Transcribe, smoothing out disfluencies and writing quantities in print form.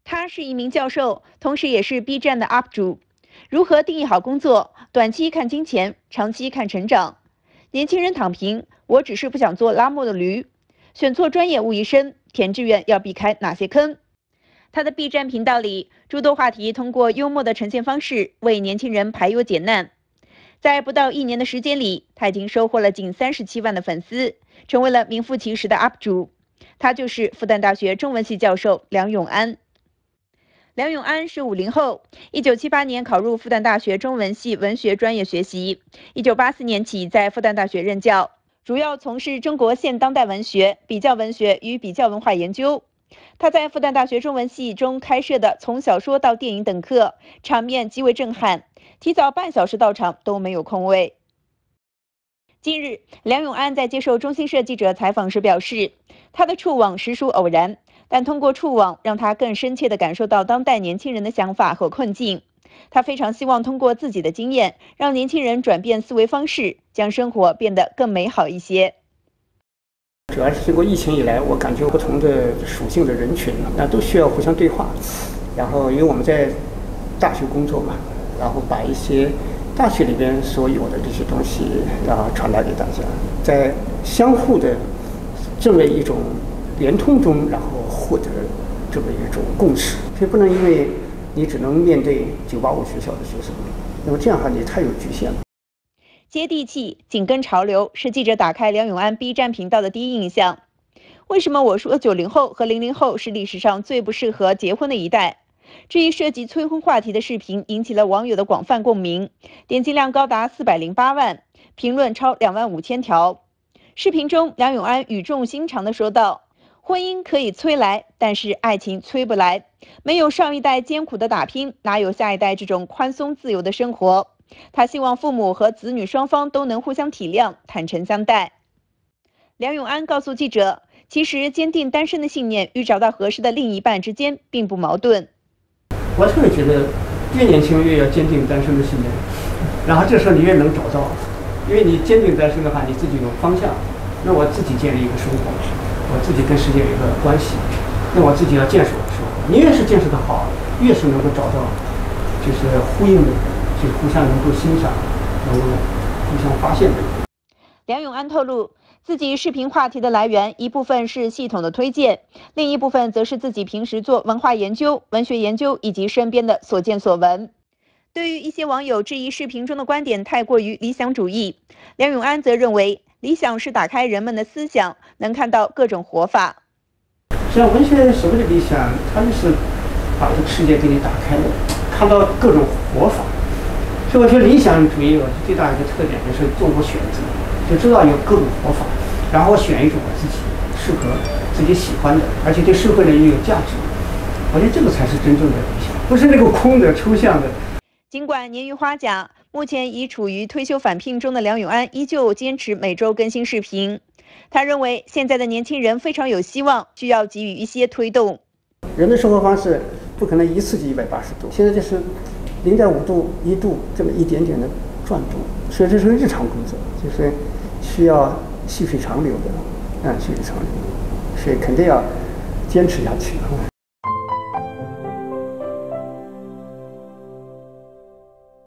他是一名教授，同时也是 B 站的 UP 主。如何定义好工作？短期看金钱，长期看成长。年轻人躺平，我只是不想做拉磨的驴。选错专业误一生，填志愿要避开哪些坑？他的 B 站频道里，诸多话题通过幽默的呈现方式，为年轻人排忧解难。在不到1年的时间里，他已经收获了近37万的粉丝，成为了名副其实的 UP 主。他就是复旦大学中文系教授梁永安。梁永安是50后，1978年考入复旦大学中文系文学专业学习，1984年起在复旦大学任教，主要从事中国现当代文学、比较文学与比较文化研究。他在复旦大学中文系中开设的从小说到电影等课，场面极为震撼，提早半小时到场都没有空位。近日，梁永安在接受中新社记者采访时表示，他的触网实属偶然，但通过触网让他更深切地感受到当代年轻人的想法和困境。他非常希望通过自己的经验，让年轻人转变思维方式，将生活变得更美好一些。 主要是经过疫情以来，我感觉不同的属性的人群都需要互相对话。然后，因为我们在大学工作嘛，然后把一些大学里边所有的这些东西传达给大家，在相互的这么一种联通中，然后获得这么一种共识。所以不能因为你只能面对985学校的学生，那么这样的话你太有局限了。 接地气、紧跟潮流是记者打开梁永安 B 站频道的第一印象。为什么我说90后和00后是历史上最不适合结婚的一代？这一涉及催婚话题的视频引起了网友的广泛共鸣，点击量高达408万，评论超25000条。视频中，梁永安语重心长地说道：“婚姻可以催来，但是爱情催不来。没有上一代艰苦的打拼，哪有下一代这种宽松自由的生活？”他希望父母和子女双方都能互相体谅，坦诚相待。梁永安告诉记者，其实坚定单身的信念与找到合适的另一半之间并不矛盾。 我特别觉得，越年轻越要坚定单身的信念，然后这时候你越能找到，因为你坚定单身的话，你自己有方向。那我自己建立一个生活，我自己跟世界有一个关系，那我自己要建设我的生活。你越是建设的好，越是能够找到就是呼应的。就互相能够欣赏，能够互相发现的。 梁永安透露，自己视频话题的来源一部分是系统的推荐，另一部分则是自己平时做文化研究、文学研究以及身边的所见所闻。对于一些网友质疑视频中的观点太过于理想主义，梁永安则认为，理想是打开人们的思想，能看到各种活法。 像文学所谓的理想，它就是把这个世界给你打开了，看到各种活法。所以我觉得理想主义最大的一个特点就是纵火选择，就知道有各种活法，然后选一种我自己适合、自己喜欢的，而且对社会呢也有价值。我觉得这个才是真正的理想，不是那个空的、抽象的。 尽管年逾花甲，目前已处于退休返聘中的梁永安依旧坚持每周更新视频。他认为现在的年轻人非常有希望，需要给予一些推动。 人的生活方式不可能一次就180度，现在就是0.5度、1度这么一点点的转动，所以这是日常工作，就是需要细水长流的，细水长流，所以肯定要坚持下去。